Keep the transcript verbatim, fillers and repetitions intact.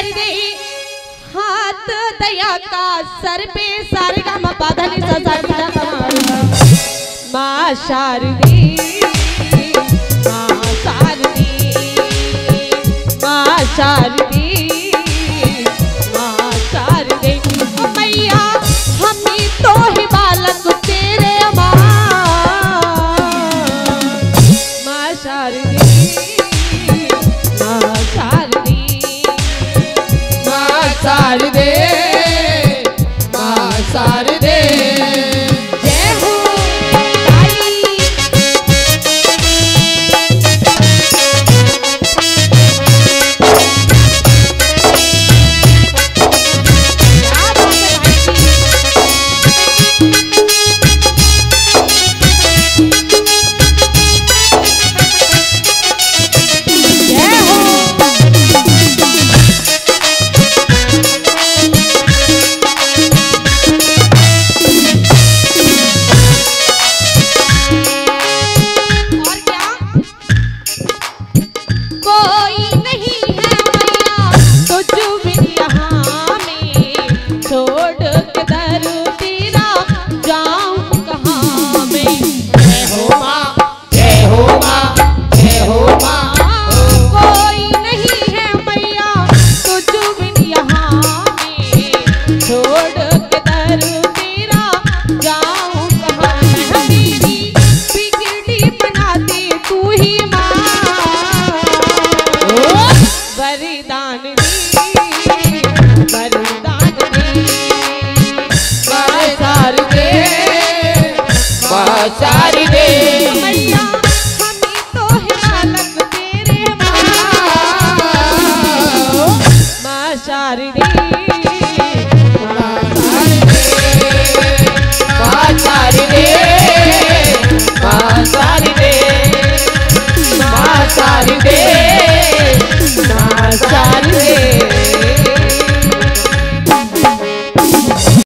शारदे हाथ दया का सर पे सरगम पधनि ससर्ग माँ शारदे माँ शारदे माँ शारदे माँ शारदे मैया हम ही तो ही बालक तेरे माँ माँ शारदे माँ शारदे माँ शारदे माँ शारदे जय हो शारदे मैया हम ही तो है बालक तेरे माँ माँ शारदे